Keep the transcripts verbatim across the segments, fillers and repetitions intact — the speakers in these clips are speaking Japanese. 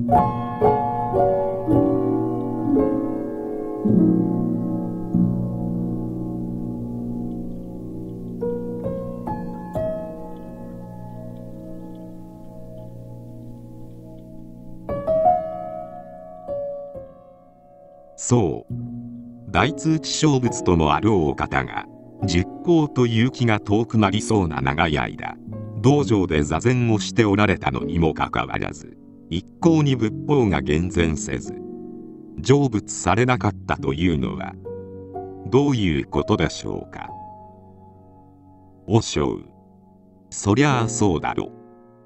そう大通知小物ともあろうお方が十行という気が遠くなりそうな長い間道場で座禅をしておられたのにもかかわらず一向に仏法が厳然せず成仏されなかったというのはどういうことでしょうか。和尚、そりゃあそうだろ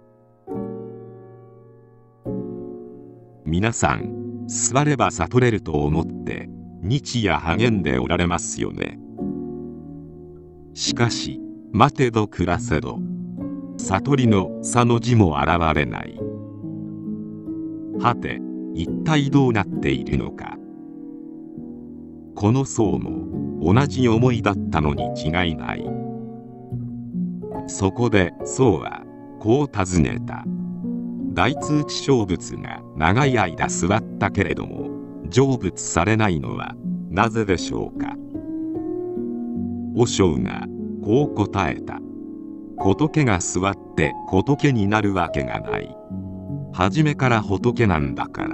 う。皆さん座れば悟れると思って日夜励んでおられますよね。しかし待てど暮らせど悟りの「さ」の字も現れない。はて一体どうなっているのか。この僧も同じ思いだったのに違いない。そこで僧はこう尋ねた。大通知小仏が長い間座ったけれども成仏されないのはなぜでしょうか。和尚がこう答えた。仏が座って仏になるわけがない。初めから仏なんだから。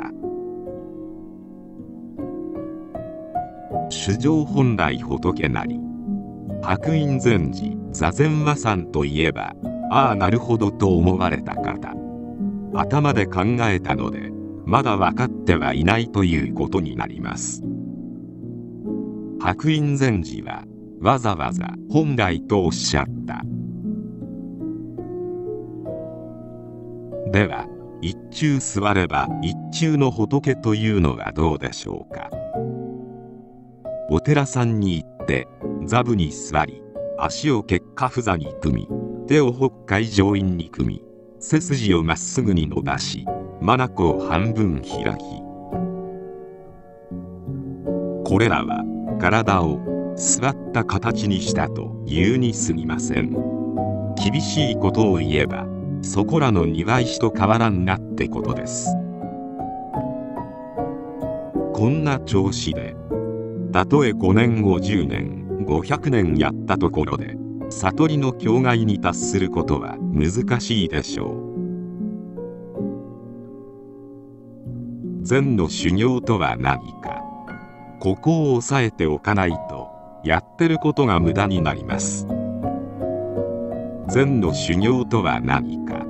主上本来仏なり。白隠禅師座禅和さんといえばああなるほどと思われた方。頭で考えたのでまだ分かってはいないということになります。白隠禅師はわざわざ本来とおっしゃった。では一中座れば一中の仏というのはどうでしょうか。お寺さんに行って座部に座り足を結跏趺坐に組み手を北海上院に組み背筋をまっすぐに伸ばし眼を半分開き、これらは体を座った形にしたというに過ぎません。厳しいことを言えばそこらの庭石と変わらんなってことです。こんな調子でたとえごねんごじゅうねんごひゃくねんやったところで悟りの境界に達することは難しいでしょう。禅の修行とは何か。ここを押さえておかないとやってることが無駄になります。禅の修行とは何か。